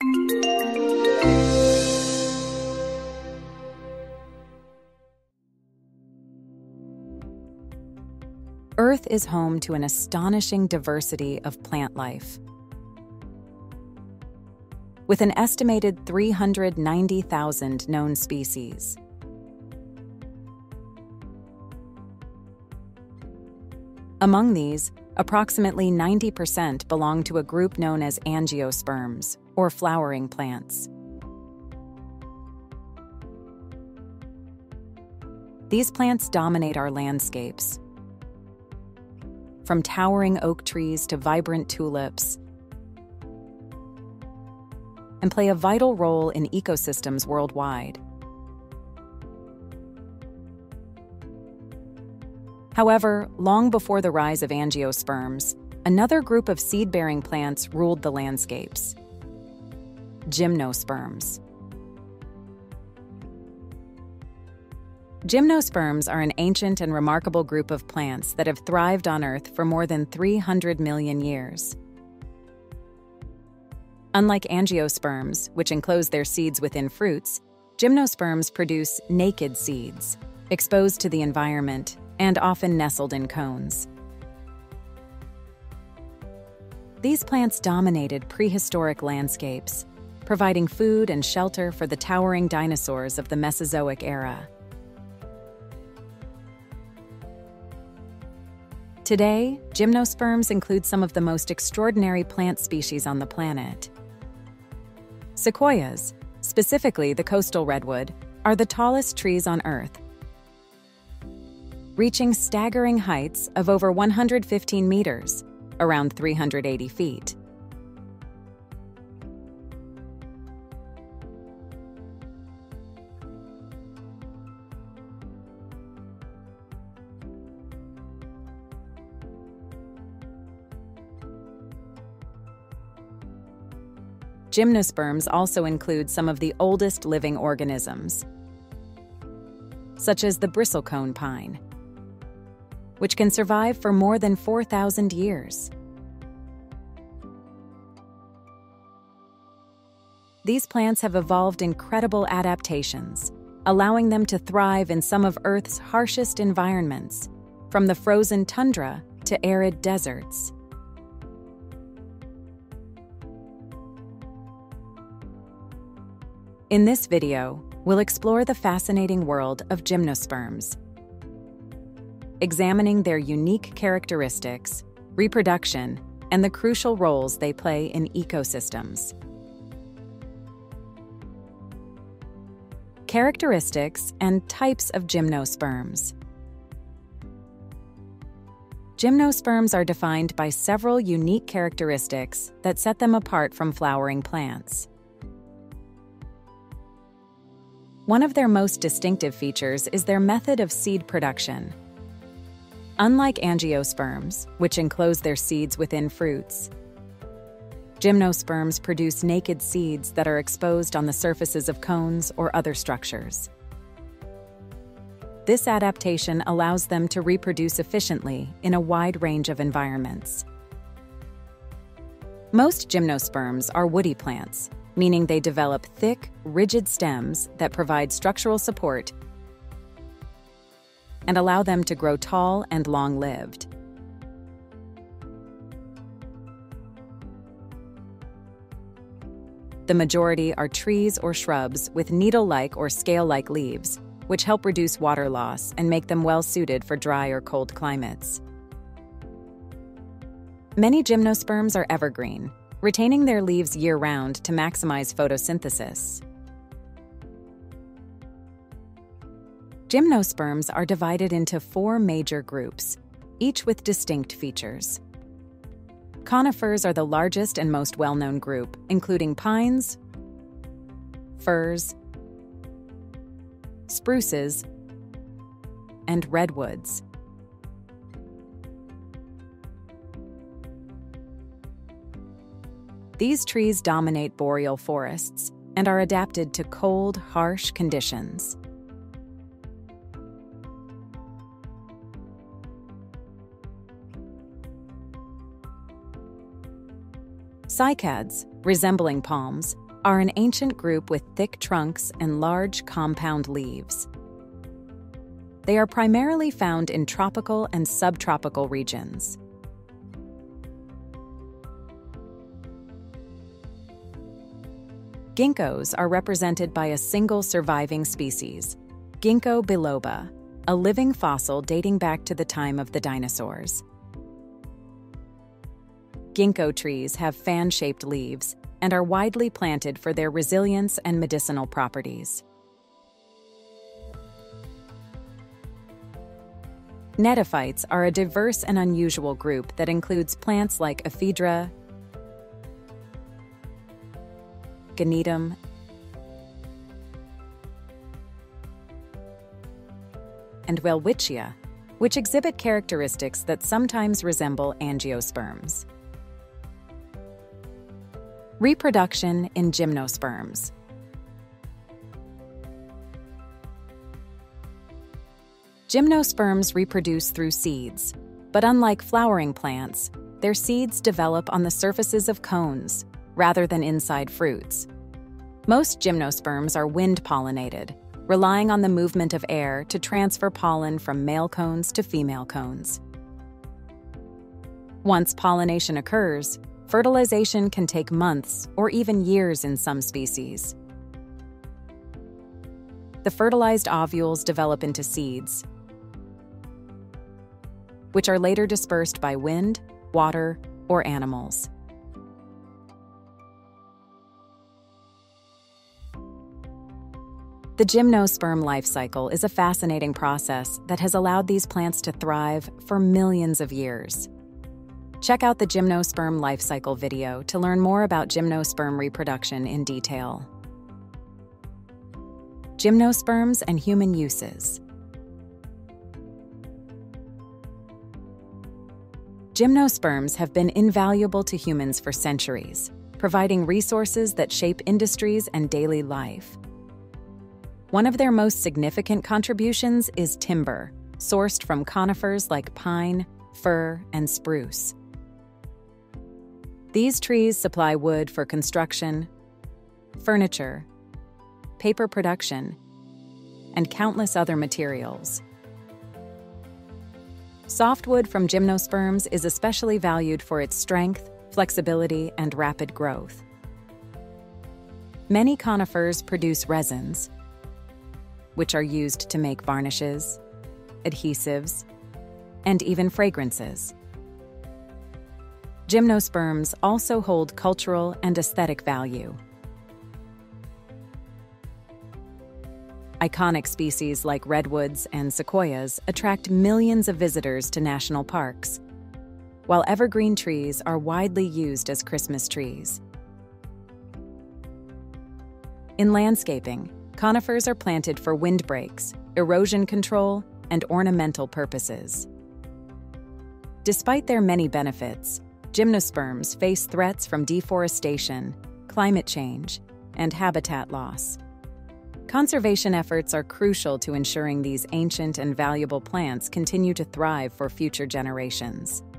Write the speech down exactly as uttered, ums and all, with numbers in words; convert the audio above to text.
Earth is home to an astonishing diversity of plant life. With an estimated three hundred ninety thousand known species. Among these, approximately ninety percent belong to a group known as angiosperms, or flowering plants. These plants dominate our landscapes, from towering oak trees to vibrant tulips, and play a vital role in ecosystems worldwide. However, long before the rise of angiosperms, another group of seed-bearing plants ruled the landscapes: gymnosperms. Gymnosperms are an ancient and remarkable group of plants that have thrived on Earth for more than three hundred million years. Unlike angiosperms, which enclose their seeds within fruits, gymnosperms produce naked seeds, exposed to the environment and often nestled in cones. These plants dominated prehistoric landscapes, providing food and shelter for the towering dinosaurs of the Mesozoic Era. Today, gymnosperms include some of the most extraordinary plant species on the planet. Sequoias, specifically the coastal redwood, are the tallest trees on Earth, reaching staggering heights of over one hundred fifteen meters, around three hundred eighty feet. Gymnosperms also include some of the oldest living organisms, such as the bristlecone pine, which can survive for more than four thousand years. These plants have evolved incredible adaptations, allowing them to thrive in some of Earth's harshest environments, from the frozen tundra to arid deserts. In this video, we'll explore the fascinating world of gymnosperms, examining their unique characteristics, reproduction, and the crucial roles they play in ecosystems. Characteristics and types of gymnosperms. Gymnosperms are defined by several unique characteristics that set them apart from flowering plants. One of their most distinctive features is their method of seed production. Unlike angiosperms, which enclose their seeds within fruits, gymnosperms produce naked seeds that are exposed on the surfaces of cones or other structures. This adaptation allows them to reproduce efficiently in a wide range of environments. Most gymnosperms are woody plants, meaning they develop thick, rigid stems that provide structural support and allow them to grow tall and long-lived. The majority are trees or shrubs with needle-like or scale-like leaves, which help reduce water loss and make them well-suited for dry or cold climates. Many gymnosperms are evergreen, retaining their leaves year-round to maximize photosynthesis. Gymnosperms are divided into four major groups, each with distinct features. Conifers are the largest and most well-known group, including pines, firs, spruces, and redwoods. These trees dominate boreal forests and are adapted to cold, harsh conditions. Cycads, resembling palms, are an ancient group with thick trunks and large compound leaves. They are primarily found in tropical and subtropical regions. Ginkgos are represented by a single surviving species, Ginkgo biloba, a living fossil dating back to the time of the dinosaurs. Ginkgo trees have fan-shaped leaves and are widely planted for their resilience and medicinal properties. Gnetophytes are a diverse and unusual group that includes plants like ephedra, Ganitum, and Welwitschia, which exhibit characteristics that sometimes resemble angiosperms. Reproduction in gymnosperms. Gymnosperms reproduce through seeds, but unlike flowering plants, their seeds develop on the surfaces of cones, rather than inside fruits. Most gymnosperms are wind-pollinated, relying on the movement of air to transfer pollen from male cones to female cones. Once pollination occurs, fertilization can take months or even years in some species. The fertilized ovules develop into seeds, which are later dispersed by wind, water, or animals. The gymnosperm life cycle is a fascinating process that has allowed these plants to thrive for millions of years. Check out the gymnosperm life cycle video to learn more about gymnosperm reproduction in detail. Gymnosperms and human uses. Gymnosperms have been invaluable to humans for centuries, providing resources that shape industries and daily life. One of their most significant contributions is timber, sourced from conifers like pine, fir, and spruce. These trees supply wood for construction, furniture, paper production, and countless other materials. Softwood from gymnosperms is especially valued for its strength, flexibility, and rapid growth. Many conifers produce resins, which are used to make varnishes, adhesives, and even fragrances. Gymnosperms also hold cultural and aesthetic value. Iconic species like redwoods and sequoias attract millions of visitors to national parks, while evergreen trees are widely used as Christmas trees. In landscaping, conifers are planted for windbreaks, erosion control, and ornamental purposes. Despite their many benefits, gymnosperms face threats from deforestation, climate change, and habitat loss. Conservation efforts are crucial to ensuring these ancient and valuable plants continue to thrive for future generations.